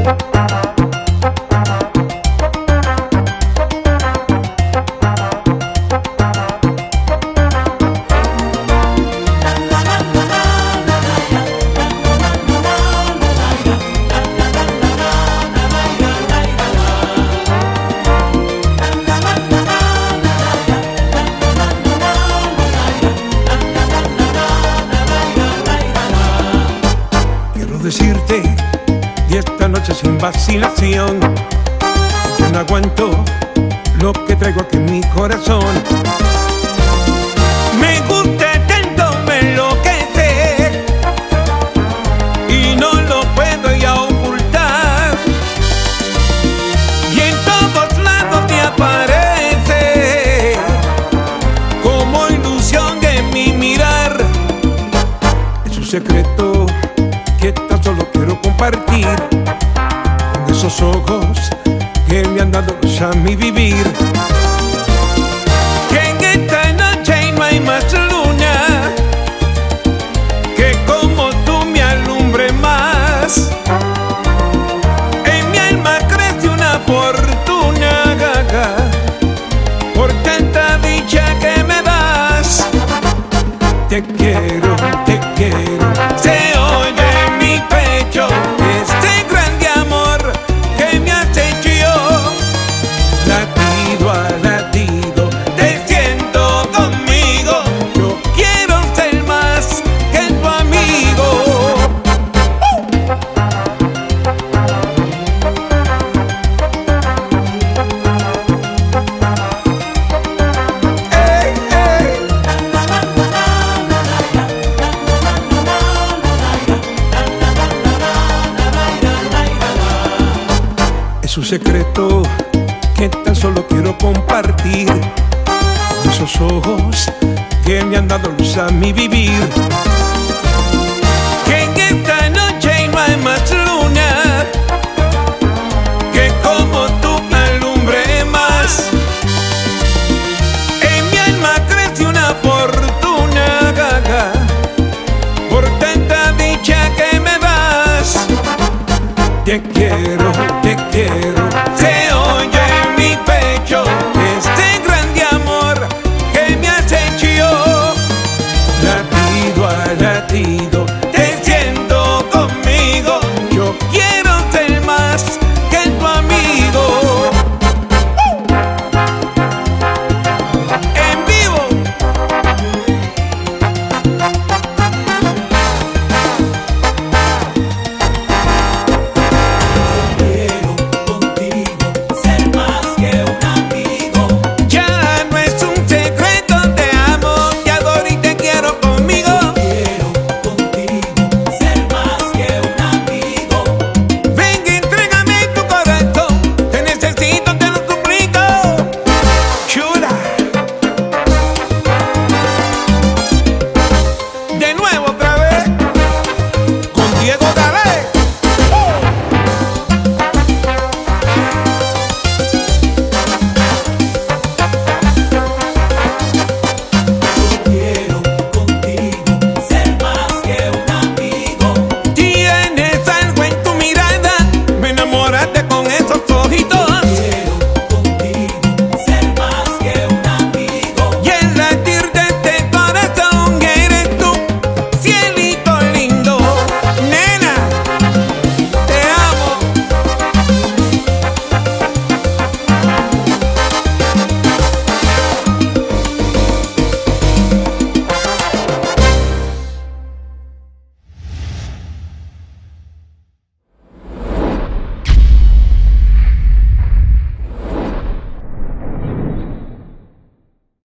Decirte, y esta noche sin vacilación, yo no aguanto lo que traigo aquí en mi corazón. Me gusta tanto, me enloquece y no lo puedo ya ocultar, y en todos lados te aparece como ilusión en mi mirar. Es un secreto que tan solo quiero compartir con esos ojos que me han dado luz a mi vivir. Que en esta noche no hay más luna que como tú me alumbre más. En mi alma crece una fortuna, gaga, por tanta dicha que me das. Te quiero, te quiero. Se oye en mi pecho este grande amor que me has hecho yo. Latido a latido te siento conmigo. Yo quiero ser más que tu amigo. Es un secreto que tan solo quiero compartir con esos ojos que me han dado luz a mi vivir. Que en esta noche no hay más luna que como tú me alumbre más. En mi alma crece una fortuna, gaga, por tanta dicha que me das. Te quiero, te quiero.